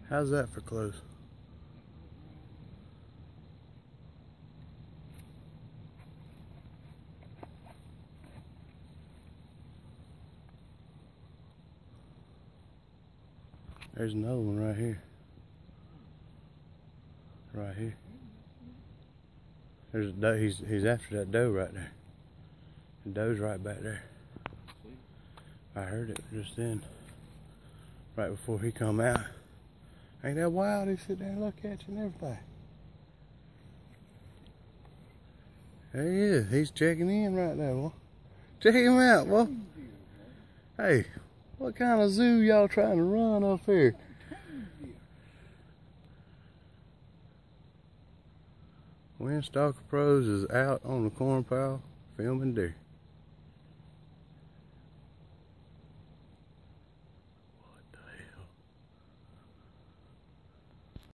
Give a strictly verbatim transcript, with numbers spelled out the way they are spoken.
How's that for close? There's another one right here. Right here. There's a doe. He's, he's after that doe right there. The doe's right back there. I heard it just then. Right before he come out. Ain't that wild? He sit there and look at you and everything. There he is. He's checking in right there, boy. Check him out, boy. Hey, what kind of zoo y'all trying to run up here? When Stalker Pros is out on the corn pile filming deer.